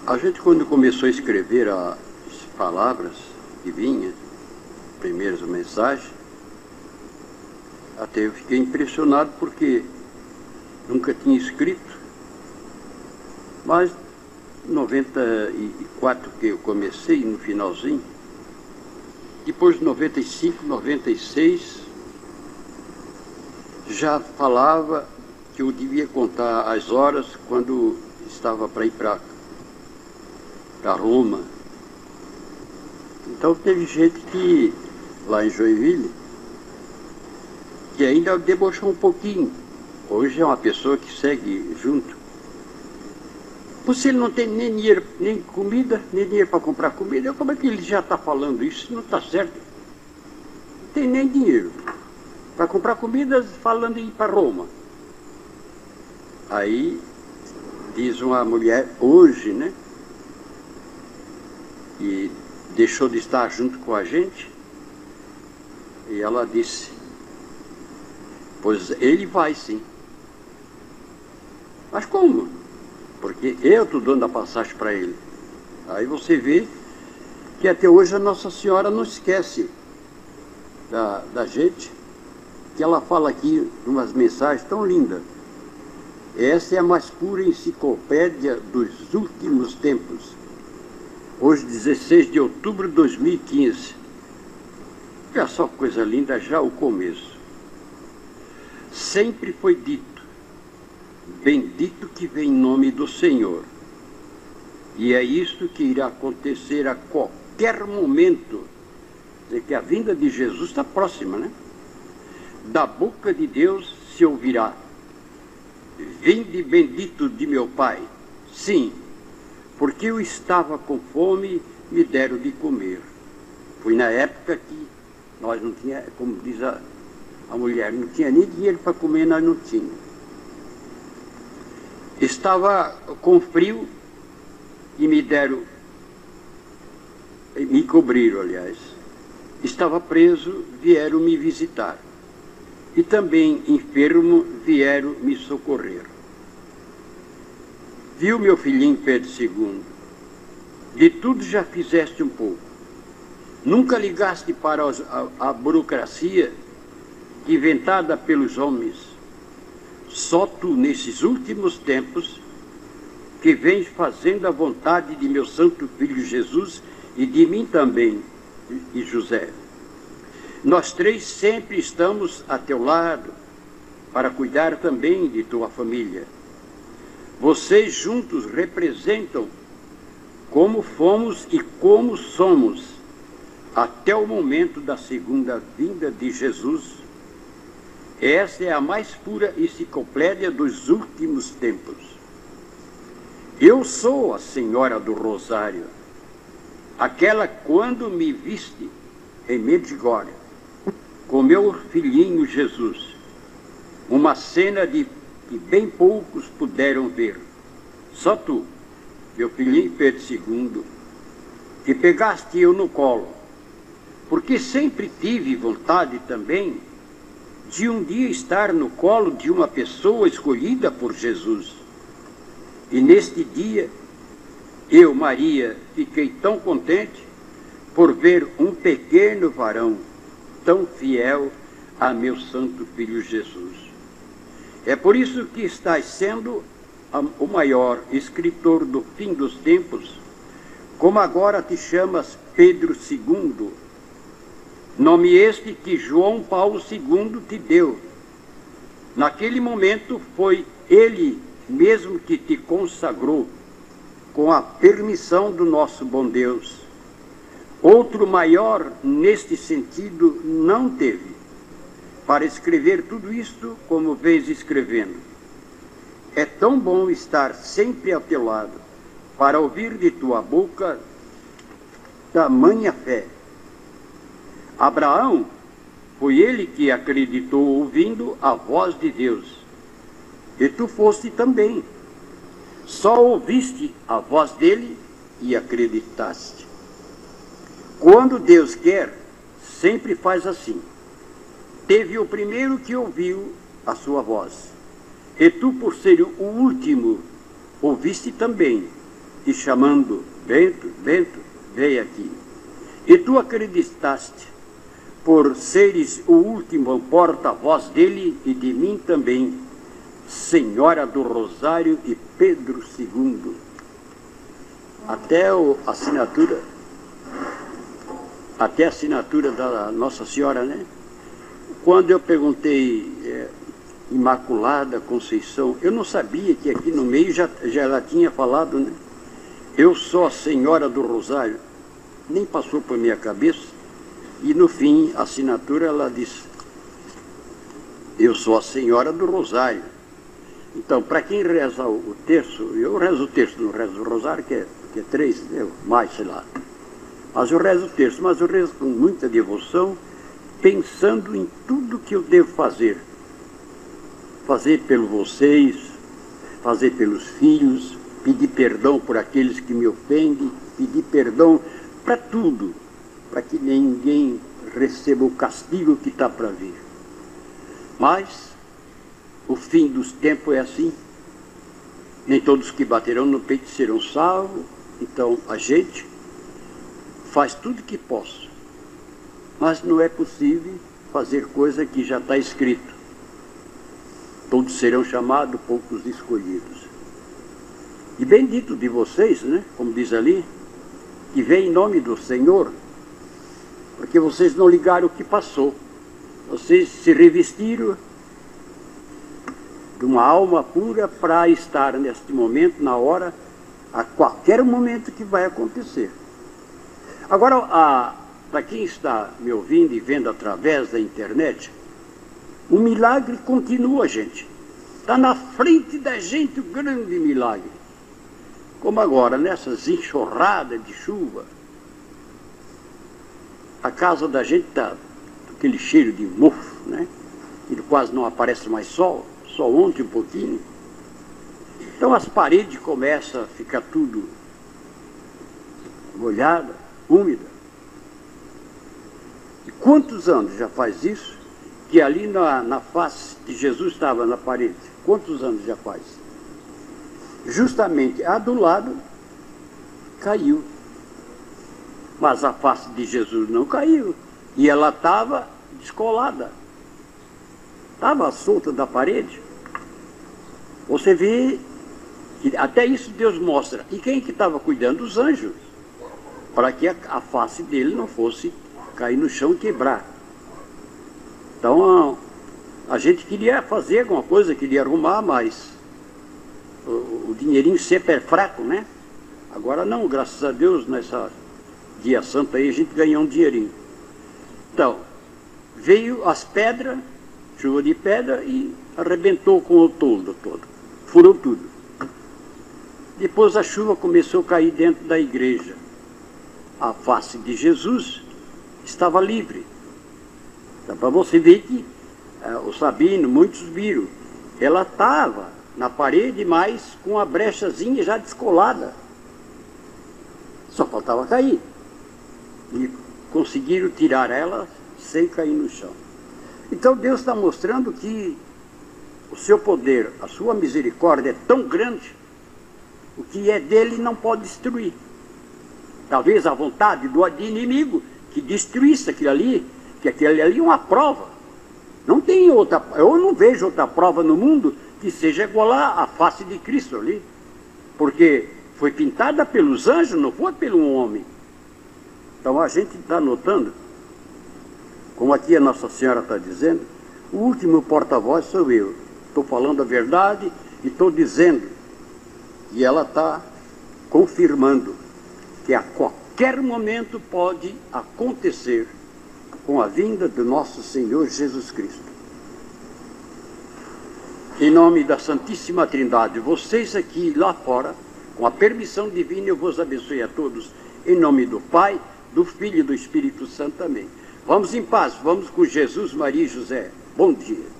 A gente, quando começou a escrever as palavras que vinha, primeiras mensagens, até eu fiquei impressionado porque nunca tinha escrito, mas em 94 que eu comecei, no finalzinho, depois de 95, 96, já falava que eu devia contar as horas quando estava para ir para Roma. Então teve gente que, lá em Joinville, que ainda debochou um pouquinho. Hoje é uma pessoa que segue junto. Você não tem nem dinheiro, nem comida, nem dinheiro para comprar comida. Como é que ele já está falando isso? Não está certo. Não tem nem dinheiro para comprar comida, falando em ir para Roma. Aí diz uma mulher hoje, né? E deixou de estar junto com a gente. E ela disse: pois ele vai sim. Mas como? Porque eu estou dando a passagem para ele. Aí você vê que até hoje a Nossa Senhora não esquece da gente, que ela fala aqui umas mensagens tão lindas. Essa é a mais pura enciclopédia dos últimos tempos. Hoje, 16 de outubro de 2015. Olha só que coisa linda, já o começo. Sempre foi dito: bendito que vem em nome do Senhor. E é isto que irá acontecer a qualquer momento. É que a vinda de Jesus está próxima, né? Da boca de Deus se ouvirá: vinde bendito de meu Pai. Sim, porque eu estava com fome, me deram de comer. Foi na época que nós não tinha, como diz a mulher, não tinha nem dinheiro para comer, nós não tínhamos. Estava com frio e me cobriram, aliás. Estava preso, vieram me visitar. E também enfermo, vieram me socorrer. Viu, meu filhinho Pedro II, de tudo já fizeste um pouco. Nunca ligaste para a burocracia inventada pelos homens. Só tu, nesses últimos tempos, que vens fazendo a vontade de meu santo filho Jesus e de mim também, e José. Nós três sempre estamos a teu lado para cuidar também de tua família. Vocês juntos representam como fomos e como somos até o momento da segunda vinda de Jesus. Essa é a mais pura enciclopédia dos últimos tempos. Eu sou a Senhora do Rosário, aquela quando me viste em Medjugorje, com meu filhinho Jesus, uma cena que bem poucos puderam ver. Só tu, meu filhinho Pedro II, que pegaste eu no colo, porque sempre tive vontade também de um dia estar no colo de uma pessoa escolhida por Jesus. E neste dia, eu, Maria, fiquei tão contente por ver um pequeno varão tão fiel a meu santo filho Jesus. É por isso que estás sendo o maior escritor do fim dos tempos, como agora te chamas Pedro II, nome este que João Paulo II te deu. Naquele momento foi ele mesmo que te consagrou, com a permissão do nosso bom Deus. Outro maior neste sentido não teve, para escrever tudo isto como vês escrevendo. É tão bom estar sempre ao teu lado, para ouvir de tua boca tamanha fé. Abraão, foi ele que acreditou ouvindo a voz de Deus. E tu foste também. Só ouviste a voz dele e acreditaste. Quando Deus quer, sempre faz assim. Teve o primeiro que ouviu a sua voz. E tu, por ser o último, ouviste também. e chamando: Bento, Bento, veio aqui. E tu acreditaste, por seres o último porta-voz dele e de mim também, Senhora do Rosário e Pedro II. Até a assinatura da Nossa Senhora, né? Quando eu perguntei Imaculada Conceição, eu não sabia que aqui no meio já ela tinha falado, né? Eu sou a Senhora do Rosário. Nem passou por minha cabeça. E no fim, a assinatura, ela disse: eu sou a Senhora do Rosário. Então, para quem reza o terço, eu rezo o terço, não rezo o rosário, que é 3, mais, sei lá. Mas eu rezo o terço, mas eu rezo com muita devoção, pensando em tudo que eu devo fazer. Fazer pelos vocês, fazer pelos filhos, pedir perdão por aqueles que me ofendem, pedir perdão para tudo, para que ninguém receba o castigo que está para vir. Mas o fim dos tempos é assim. Nem todos que baterão no peito serão salvos. Então a gente faz tudo que possa, mas não é possível fazer coisa que já está escrito. Todos serão chamados, poucos escolhidos. E bendito de vocês, né? Como diz ali, que vem em nome do Senhor, porque vocês não ligaram o que passou. Vocês se revestiram de uma alma pura para estar neste momento, na hora, a qualquer momento que vai acontecer. Agora, para quem está me ouvindo e vendo através da internet, o milagre continua, gente. Está na frente da gente o grande milagre. Como agora, nessas enxurradas de chuva, a casa da gente está com aquele cheiro de mofo, né? Ele quase não aparece mais sol, só ontem um pouquinho. Então as paredes começam a ficar tudo molhada, úmida. E quantos anos já faz isso? Que ali na face de Jesus estava na parede. Quantos anos já faz? Justamente a do lado caiu. Mas a face de Jesus não caiu. E ela estava descolada. Estava solta da parede. Você vê que até isso Deus mostra. E quem que estava cuidando? Os anjos. Para que a face dele não fosse cair no chão e quebrar. Então a gente queria fazer alguma coisa, queria arrumar, mas o dinheirinho sempre é fraco, né? Agora não, graças a Deus, nessa dia santo aí a gente ganhou um dinheirinho. Então, veio as pedras, chuva de pedra, e arrebentou com o toldo todo, furou tudo. Depois a chuva começou a cair dentro da igreja. A face de Jesus estava livre. Então, para você ver que o Sabino, muitos viram, ela estava na parede, mas com a brechazinha já descolada. Só faltava cair. E conseguiram tirar ela sem cair no chão. Então Deus está mostrando que o seu poder, a sua misericórdia é tão grande, o que é dele não pode destruir. Talvez a vontade do inimigo que destruísse aquilo ali, que aquilo ali é uma prova. Não tem outra, eu não vejo outra prova no mundo que seja igual à face de Cristo ali. Porque foi pintada pelos anjos, não foi pelo homem. Então a gente está notando, como aqui a Nossa Senhora está dizendo, o último porta-voz sou eu. Estou falando a verdade e estou dizendo. E ela está confirmando que a qualquer momento pode acontecer com a vinda do nosso Senhor Jesus Cristo. Em nome da Santíssima Trindade, vocês aqui e lá fora, com a permissão divina, eu vos abençoe a todos, em nome do Pai, do Filho e do Espírito Santo. Amém. Vamos em paz, vamos com Jesus, Maria e José. Bom dia.